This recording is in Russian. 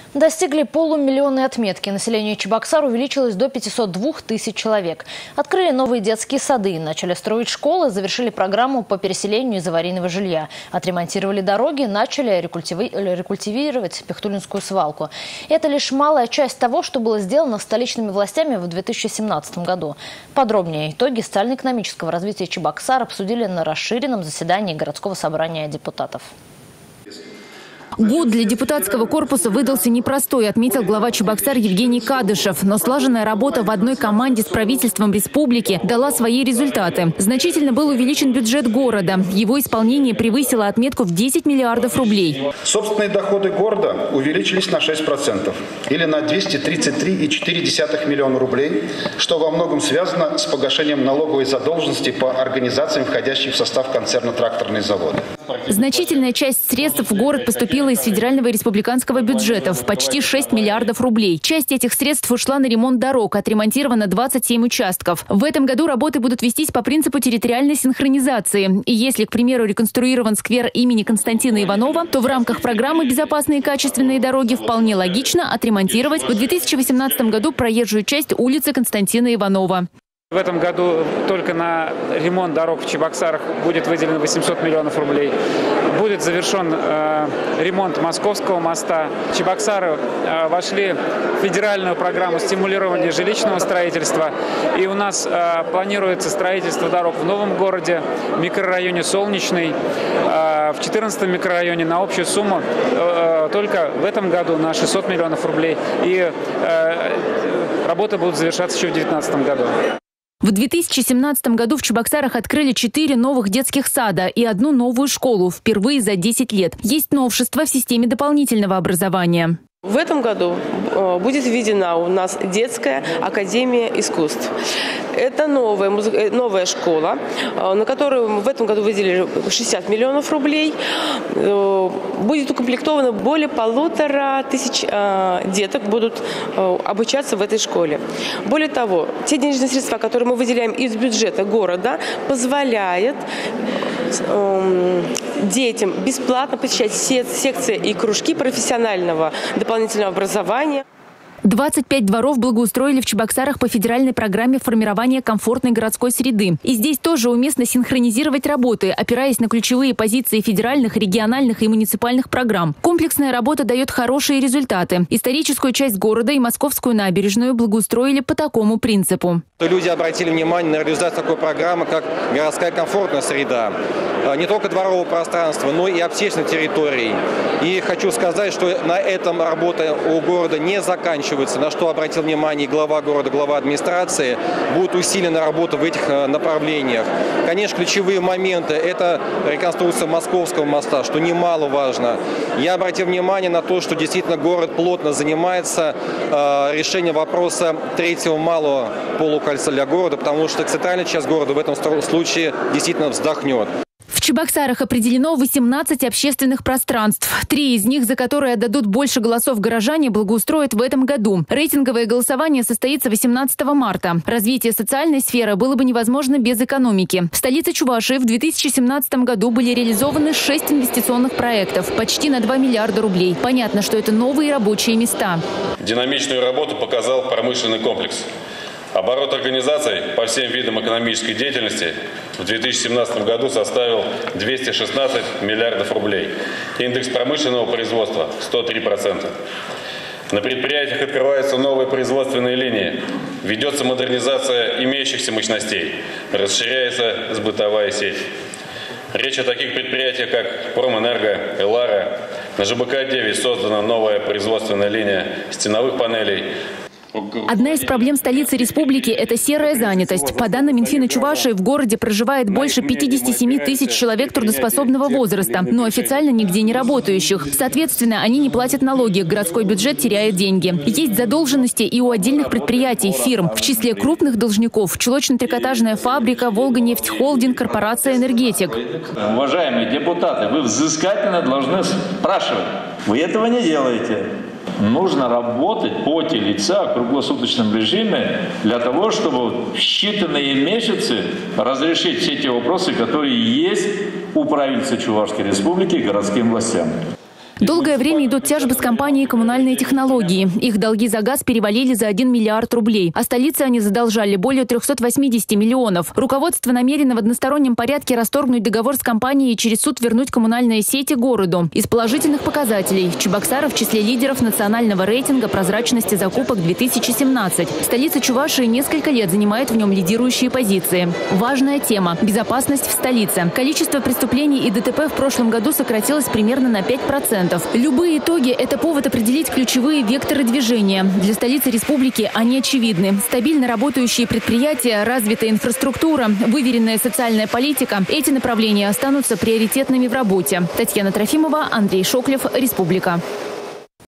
Достигли полумиллионной отметки. Население Чебоксар увеличилось до 502 тысяч человек. Открыли новые детские сады, начали строить школы, завершили программу по переселению из аварийного жилья. Отремонтировали дороги, начали рекультивировать Пихтулинскую свалку. Это лишь малая часть того, что было сделано столичными властями в 2017 году. Подробнее итоги социально-экономического развития Чебоксар обсудили на расширенном заседании городского собрания депутатов. Год для депутатского корпуса выдался непростой, отметил глава Чебоксар Евгений Кадышев. Но слаженная работа в одной команде с правительством республики дала свои результаты. Значительно был увеличен бюджет города. Его исполнение превысило отметку в 10 миллиардов рублей. Собственные доходы города увеличились на 6% или на 233,4 миллиона рублей, что во многом связано с погашением налоговой задолженности по организациям, входящим в состав концерна «Тракторные заводы». Значительная часть средств в город поступила из федерального и республиканского бюджетов – почти 6 миллиардов рублей. Часть этих средств ушла на ремонт дорог, отремонтировано 27 участков. В этом году работы будут вестись по принципу территориальной синхронизации. И если, к примеру, реконструирован сквер имени Константина Иванова, то в рамках программы «Безопасные и качественные дороги» вполне логично отремонтировать в 2018 году проезжую часть улицы Константина Иванова. В этом году только на ремонт дорог в Чебоксарах будет выделено 800 миллионов рублей. Будет завершен ремонт Московского моста. Чебоксары вошли в федеральную программу стимулирования жилищного строительства. И у нас планируется строительство дорог в Новом городе, в микрорайоне Солнечный, в 14-м микрорайоне на общую сумму только в этом году на 600 миллионов рублей. И работы будут завершаться еще в 2019 году. В 2017 году в Чебоксарах открыли 4 новых детских сада и 1 новую школу впервые за 10 лет. Есть новшества в системе дополнительного образования. В этом году будет введена у нас детская академия искусств. Это новая школа, на которую в этом году выделили 60 миллионов рублей. Будет укомплектовано более 1500 деток будут обучаться в этой школе. Более того, те денежные средства, которые мы выделяем из бюджета города, позволяют детям бесплатно посещать все секции и кружки профессионального дополнительного образования. 25 дворов благоустроили в Чебоксарах по федеральной программе формирования комфортной городской среды. И здесь тоже уместно синхронизировать работы, опираясь на ключевые позиции федеральных, региональных и муниципальных программ. Комплексная работа дает хорошие результаты. Историческую часть города и Московскую набережную благоустроили по такому принципу. Люди обратили внимание на реализацию такой программы, как городская комфортная среда. Не только дворового пространства, но и общественных территорий. И хочу сказать, что на этом работа у города не заканчивается, на что обратил внимание глава города, глава администрации. Будет усилена работа в этих направлениях. Конечно, ключевые моменты – это реконструкция Московского моста, что немаловажно. Я обратил внимание на то, что действительно город плотно занимается решением вопроса третьего малого полукольца для города, потому что центральная часть города в этом случае действительно вздохнет. В Чебоксарах определено 18 общественных пространств. 3 из них, за которые отдадут больше голосов горожане, благоустроят в этом году. Рейтинговое голосование состоится 18 марта. Развитие социальной сферы было бы невозможно без экономики. В столице Чувашии в 2017 году были реализованы 6 инвестиционных проектов, почти на 2 миллиарда рублей. Понятно, что это новые рабочие места. Динамичную работу показал промышленный комплекс. Оборот организаций по всем видам экономической деятельности в 2017 году составил 216 миллиардов рублей. Индекс промышленного производства – 103%. На предприятиях открываются новые производственные линии. Ведется модернизация имеющихся мощностей. Расширяется сбытовая сеть. Речь о таких предприятиях, как Промэнерго, Элара. На ЖБК-9 создана новая производственная линия стеновых панелей. Одна из проблем столицы республики – это серая занятость. По данным Минфина Чувашии, в городе проживает больше 57 тысяч человек трудоспособного возраста, но официально нигде не работающих. Соответственно, они не платят налоги, городской бюджет теряет деньги. Есть задолженности и у отдельных предприятий, фирм. В числе крупных должников – чулочно-трикотажная фабрика, Волганефть-холдинг, корпорация «Энергетик». Уважаемые депутаты, вы взыскательно должны спрашивать. Вы этого не делаете. Нужно работать в поте лица в круглосуточном режиме для того, чтобы в считанные месяцы разрешить все те вопросы, которые есть у правительства Чувашской Республики и городским властям. Долгое время идут тяжбы с компанией «Коммунальные технологии». Их долги за газ перевалили за 1 миллиард рублей. А столице они задолжали более 380 миллионов. Руководство намерено в одностороннем порядке расторгнуть договор с компанией и через суд вернуть коммунальные сети городу. Из положительных показателей Чебоксары в числе лидеров национального рейтинга прозрачности закупок 2017. Столица Чувашии несколько лет занимает в нем лидирующие позиции. Важная тема – безопасность в столице. Количество преступлений и ДТП в прошлом году сократилось примерно на 5%. Любые итоги – это повод определить ключевые векторы движения. Для столицы республики они очевидны. Стабильно работающие предприятия, развитая инфраструктура, выверенная социальная политика – эти направления останутся приоритетными в работе. Татьяна Трофимова, Андрей Шоклев, Республика.